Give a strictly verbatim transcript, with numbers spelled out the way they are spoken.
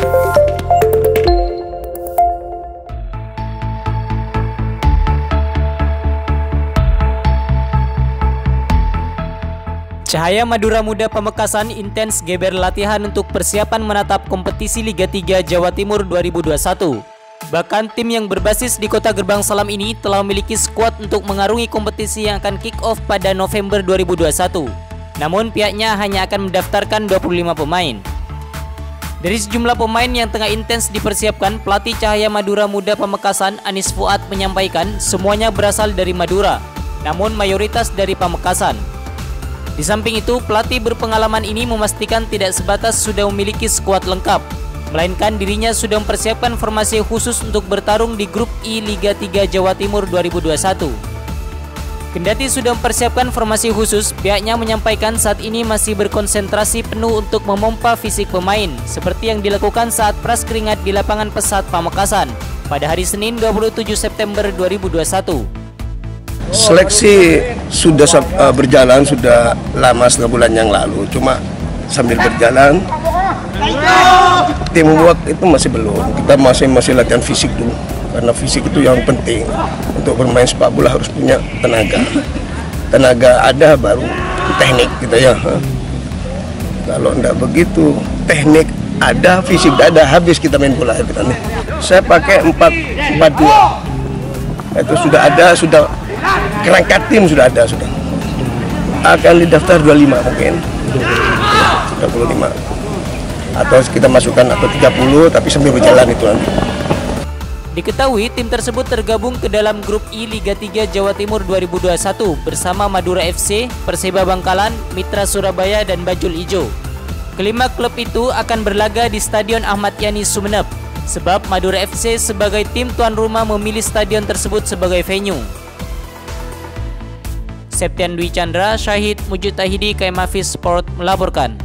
Cahaya Madura Muda Pamekasan intens geber latihan untuk persiapan menatap kompetisi Liga tiga Jawa Timur dua ribu dua puluh satu. Bahkan tim yang berbasis di Kota Gerbang Salam ini telah memiliki skuad untuk mengarungi kompetisi yang akan kick off pada November dua ribu dua puluh satu. Namun pihaknya hanya akan mendaftarkan dua puluh lima pemain. Dari sejumlah pemain yang tengah intens dipersiapkan, pelatih Cahaya Madura Muda Pamekasan Anis Fuad menyampaikan semuanya berasal dari Madura, namun mayoritas dari Pamekasan. Di samping itu, pelatih berpengalaman ini memastikan tidak sebatas sudah memiliki skuad lengkap, melainkan dirinya sudah mempersiapkan formasi khusus untuk bertarung di grup I Liga tiga Jawa Timur dua ribu dua puluh satu. Kendati sudah mempersiapkan formasi khusus, pihaknya menyampaikan saat ini masih berkonsentrasi penuh untuk memompa fisik pemain, seperti yang dilakukan saat pras keringat di lapangan Pesat Pamekasan pada hari Senin dua puluh tujuh September dua ribu dua puluh satu. Seleksi sudah uh, berjalan sudah lama, setengah bulan yang lalu. Cuma sambil berjalan, teamwork itu masih belum. Kita masih masih latihan fisik dulu, karena fisik itu yang penting. Untuk bermain sepak bola harus punya tenaga. Tenaga ada baru teknik gitu ya. Kalau enggak begitu, teknik ada, fisik tidak ada, habis kita main bola kita nih. Saya pakai empat empat dua. Itu sudah ada, sudah kerangka tim sudah ada, sudah akan didaftar dua puluh lima mungkin dua puluh lima atau kita masukkan atau tiga puluh, tapi sambil berjalan itu nanti. Diketahui tim tersebut tergabung ke dalam grup I Liga tiga Jawa Timur dua ribu dua puluh satu bersama Madura F C, Perseba Bangkalan, Mitra Surabaya, dan Bajul Ijo. Kelima klub itu akan berlaga di Stadion Ahmad Yani Sumeneb, sebab Madura F C sebagai tim tuan rumah memilih stadion tersebut sebagai venue. Septian Dwi Chandra, Syahid Mujud Tahidi, K M Hafiz Sport melaporkan.